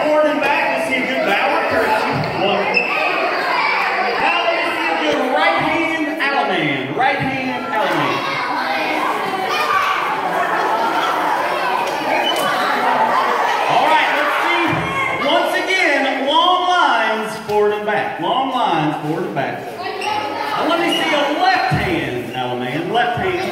forward and back. Let's see a good bow or curtsy. One. Now let's see a good right hand Alaman. Right hand Alaman. All right, let's see. Once again, long lines forward and back. Long lines forward and back. Now let me see a left hand Alaman. Left hand.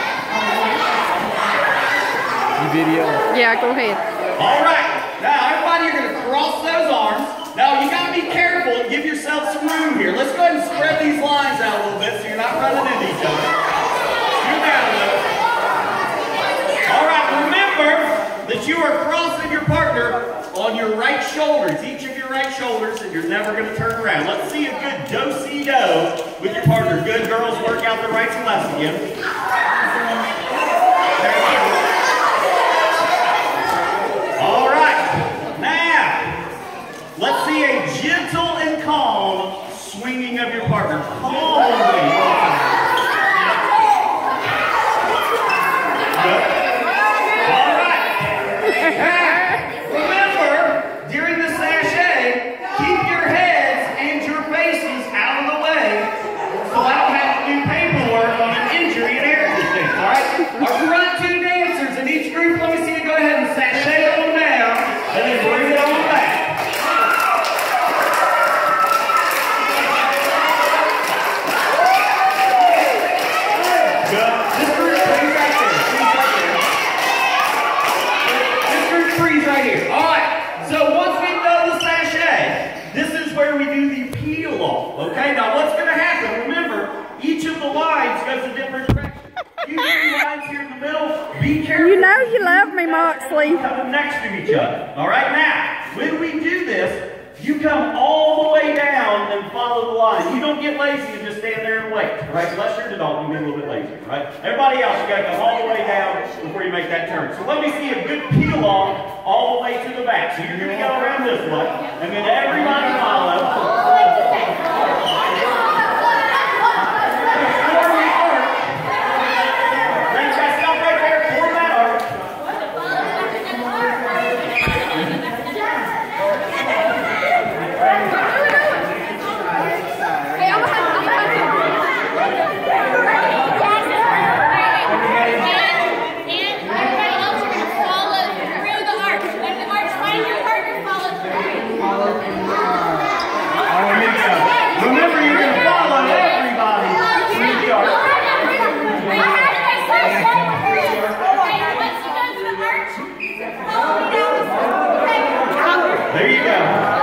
Video. Yeah, go ahead. All right. Now, everybody, you're going to cross those arms. Now, you got to be careful and give yourself some room here. Let's go ahead and spread these lines out a little bit so you're not running into each other. Scoot down a little. All right. Remember that you are crossing your partner on your right shoulders, each of your right shoulders, and you're never going to turn around. Let's see a good do-si-do with your partner. Good girls, work out the rights and lefts again. All right, now, let's see a gentle and calm swinging of your partner. Calmly. All right. Now, remember, during the sachet, keep your heads and your faces out of the way so I don't have to do paperwork on an injury and everything, all right? Our front two dancers in each group, let me see you go ahead and sachet on down and then bring it on back. Good. This group, freeze right there. Freeze right there. This group, freeze right here. All right. So once we've done the sachet, this is where we do the peel off. Okay. Now what's going to happen? Remember, each of the lines goes a different direction. You see lines here in the middle. Be careful. You know you love me, Moxley. Coming next to each other. All right. Now, when we do this, you come all the way down and follow the line. You don't get lazy and just stand there and wait. Right? Unless you're an adult, you get a little bit lazy. Right? Everybody else, you got to come all the way down before you make that turn. So let me see a good peel off all the way to the back. So you're going to go around this way, and then everybody follow. There you go.